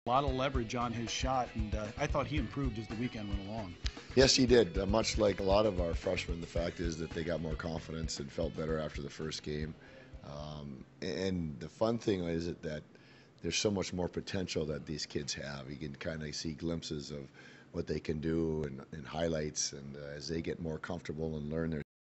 A lot of leverage on his shot, and I thought he improved as the weekend went along. Yes, he did. Much like a lot of our freshmen, the fact is that they got more confidence and felt better after the first game. And the fun thing is that there's so much more potential that these kids have. You can kind of see glimpses of what they can do and highlights, and as they get more comfortable and learn their